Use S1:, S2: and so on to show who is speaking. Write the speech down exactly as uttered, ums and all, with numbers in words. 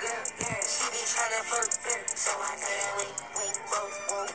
S1: girl, yeah, she be tryna flirt, so I tell her, wait, wait, whoa, whoa.